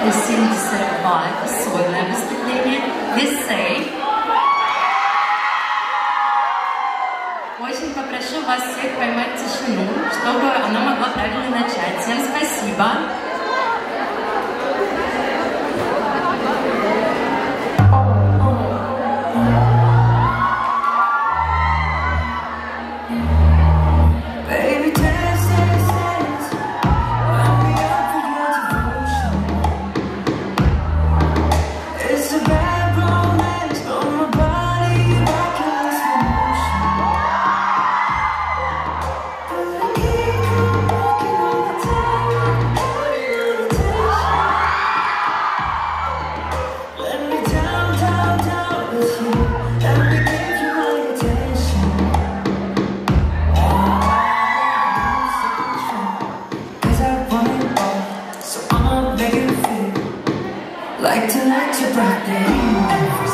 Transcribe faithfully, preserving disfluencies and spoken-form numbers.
семьдесят два. Это сольное выступление. Весей. Очень попрошу вас всех поймать тишину, чтобы она могла правильно начать. Всем спасибо. Like to let your birthday